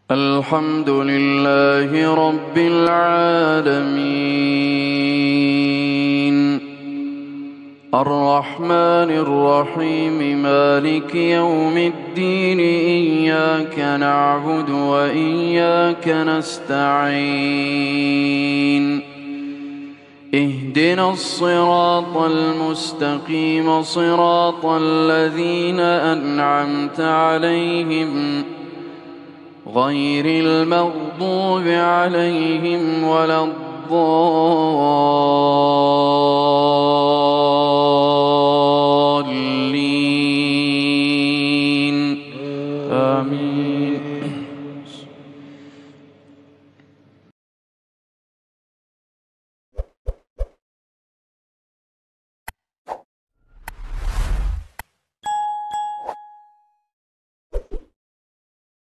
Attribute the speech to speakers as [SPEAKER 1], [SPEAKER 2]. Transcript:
[SPEAKER 1] الحمد لله رب العالمين الرحمن الرحيم مالك يوم الدين إياك نعبد وإياك نستعين اهدنا الصراط المستقيم صراط الذين أنعمت عليهم غير المغضوب عليهم ولا الضالين آمين.